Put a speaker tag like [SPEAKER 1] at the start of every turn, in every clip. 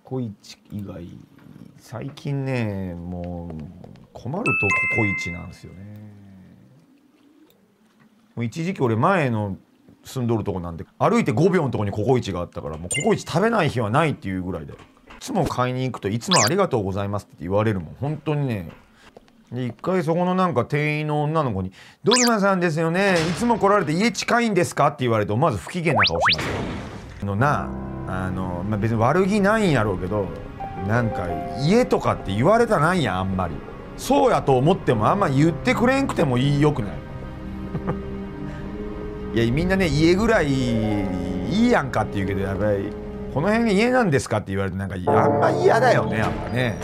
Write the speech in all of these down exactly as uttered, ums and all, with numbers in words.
[SPEAKER 1] コイチ以外最近ねもう困るとココイチなんですよね。もう一時期俺前の住んどるとこなんで歩いてごびょうのとこにココイチがあったから、もうココイチ食べない日はないっていうぐらいで、いつも買いに行くといつもありがとうございますって言われるもん本当にね。で一回そこのなんか店員の女の子に「ドグマさんですよね、いつも来られて家近いんですか?」って言われるとまず不機嫌な顔しますよ。あのなあの、まあ、別に悪気ないんやろうけど、なんか家とかって言われたないやんあんまり。そうやと思ってもあんま言ってくれんくてもいいよくないいやみんなね家ぐらいいいやんかって言うけど、やっぱりこの辺家なんですかって言われてなんかあんま嫌だよねやっぱね。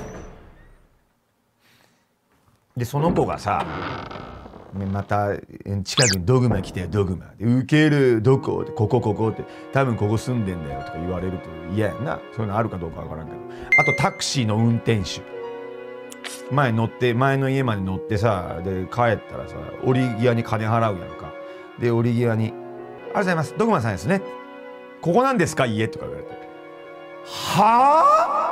[SPEAKER 1] でその子がさまた近くにドグマ来てドグマでウケるどこってここここって多分ここ住んでんだよとか言われると嫌やんな。そういうのあるかどうかわからんけど、あとタクシーの運転手前乗って前の家まで乗ってさで帰ったらさ降り際に金払うやんか。で降り際に「ありがとうございますドグマさんですね、ここなんですか家」とか言われて「は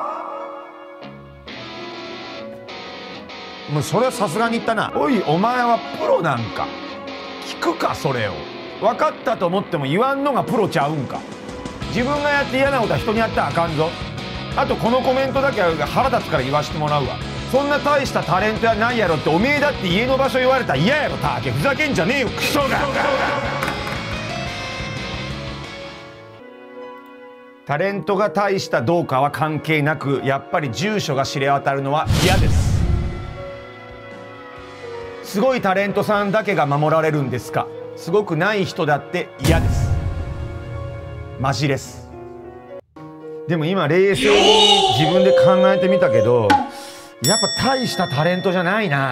[SPEAKER 1] あ?」もうそれはさすがに言ったな。おいお前はプロなんか聞くかそれを。分かったと思っても言わんのがプロちゃうんか。自分がやって嫌なことは人にやったらあかんぞ。あとこのコメントだけは腹立つから言わしてもらうわ。そんな大したタレントやないやろって、おめえだって家の場所言われたら嫌やろ。たけふざけんじゃねえよクソがタレントが大したどうかは関係なく、やっぱり住所が知れ渡るのは嫌です。すごいタレントさんだけが守られるんですか。すごくない人だって嫌です。マジです。でも今冷静に自分で考えてみたけど、やっぱ大したタレントじゃないな。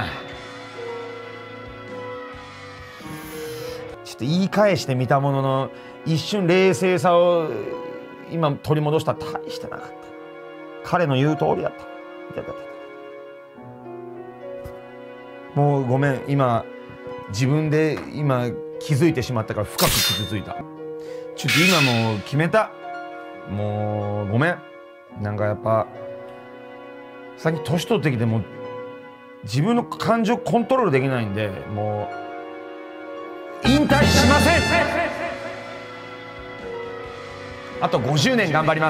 [SPEAKER 1] ちょっと言い返してみたものの一瞬冷静さを今取り戻したら大してなかった。彼の言う通りだった。いたたたもうごめん、今自分で今気づいてしまったから深く傷ついた。ちょっと今もう決めた。もうごめん。なんかやっぱ最近年取ってきても自分の感情コントロールできないんで、もう引退しません。あとごじゅうねん頑張ります。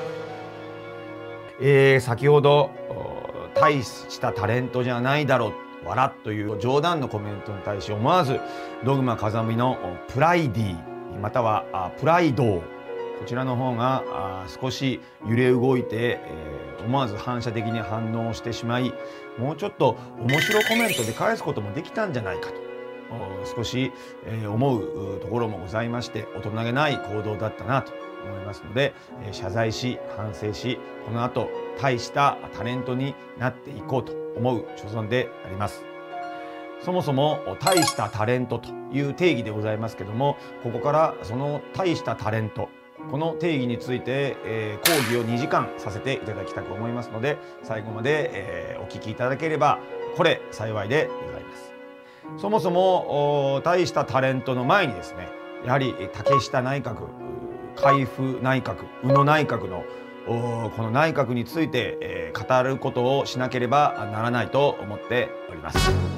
[SPEAKER 1] えー、先ほど大したタレントじゃないだろう笑という冗談のコメントに対し、思わずドグマ風見のプライディまたはプライドこちらの方が少し揺れ動いて、えー、思わず反射的に反応してしまい、もうちょっと面白コメントで返すこともできたんじゃないかと少し、えー、思うところもございまして、大人げない行動だったなと思いますので、えー、謝罪し反省し、この後大したタレントになっていこうと思う所存であります。そもそも大したタレントという定義でございますけども、ここからその大したタレントこの定義について、えー、講義をにじかんさせていただきたく思いますので、最後まで、えー、お聞きいただければこれ幸いでございます。そもそも大したタレントの前にですね、やはり竹下内閣、海部内閣、宇野内閣のこの内閣について、えー、語ることをしなければならないと思っております。